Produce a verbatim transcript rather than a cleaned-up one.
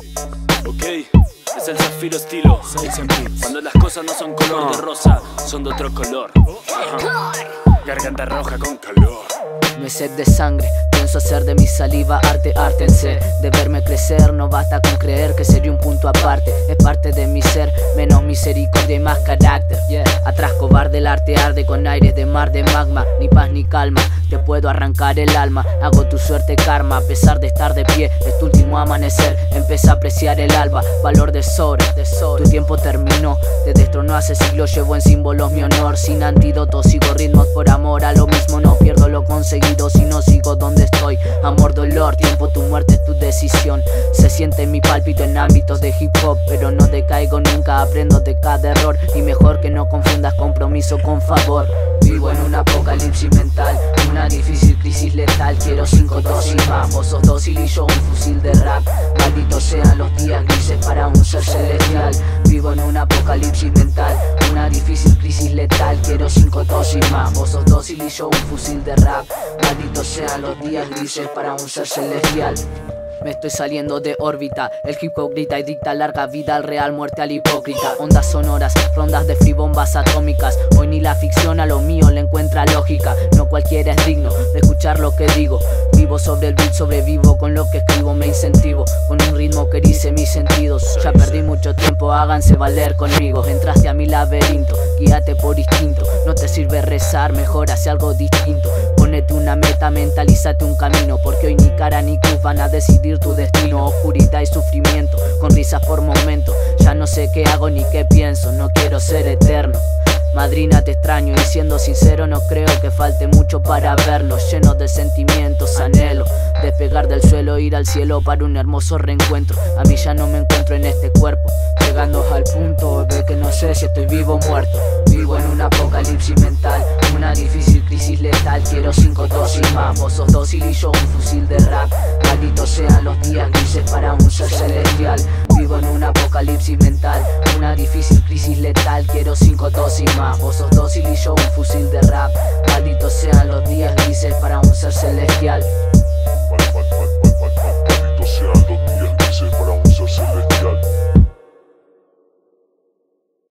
Ok, es el Zafiro estilo. Cuando las cosas no son color de rosa, son de otro color. Ajá. Garganta roja con calor. No es sed de sangre, pienso hacer de mi saliva arte, ártense. De verme crecer, no basta con creer que sería un punto aparte. Es parte de mi ser, menos misericordia y más carácter. Atrás cobarde el arte arde con aires de mar de magma. Ni paz ni calma, te puedo arrancar el alma. Hago tu suerte karma, a pesar de estar de pie. Es tu último amanecer, empieza a apreciar el alba. Valor de sobra, tu tiempo terminó. Te destronó hace siglos, llevo en símbolos mi honor. Sin antídoto, sigo ritmos por amor a lo mismo. No pierdo lo conseguido si no sigo donde estoy. Amor, dolor, tiempo, tu muerte, tu decisión. Se siente mi pálpito en ámbitos de hip hop, pero no decaigo nunca, aprendo de cada error. Y mejor que no confundas compromiso con favor. Vivo en un apocalipsis mental, una difícil crisis letal. Quiero cinco dosis más, vos sos dócil y yo un fusil de rap. Malditos sean los días grises para un ser celestial. Vivo en un apocalipsis mental, una difícil crisis letal. Quiero cinco dosis más, vos sos dócil y yo un fusil de rap. Malditos sean los días grises para un ser celestial. Me estoy saliendo de órbita, el hip hop grita y dicta larga vida al real, muerte al hipócrita. Ondas sonoras, rondas de free bombas atómicas. Hoy ni la ficción a lo mío le encuentra lógica. No cualquiera es digno de escuchar lo que digo. Vivo sobre el beat, sobrevivo con lo que escribo. Me incentivo con un ritmo que erice mis sentidos. Ya perdí mucho tiempo, háganse valer conmigo. Entraste a mi laberinto, guíate por instinto. No te sirve rezar, mejor hace algo distinto. Ponete una meta, mentalízate un camino. Porque hoy ni cara ni cruz van a decidir tu destino. Oscuridad y sufrimiento, con risas por momento. Ya no sé qué hago ni qué pienso, no quiero ser eterno. Madrina, te extraño y siendo sincero no creo que falte mucho para vernos. Llenos de sentimientos, anhelo despegar del suelo, ir al cielo para un hermoso reencuentro. A mí ya no me encuentro en este cuerpo, llegando al punto de que no sé si estoy vivo o muerto. Vivo en un apocalipsis mental, una difícil crisis letal. Quiero cinco dosis más, vos sos dócil y yo un fusil de rap. Malditos sean los días grises para un ser celestial. Vivo en un apocalipsis mental, una difícil crisis letal. Quiero cinco dosis más, vos sos dócil y yo un fusil de rap. Malditos sean los días grises para un ser celestial.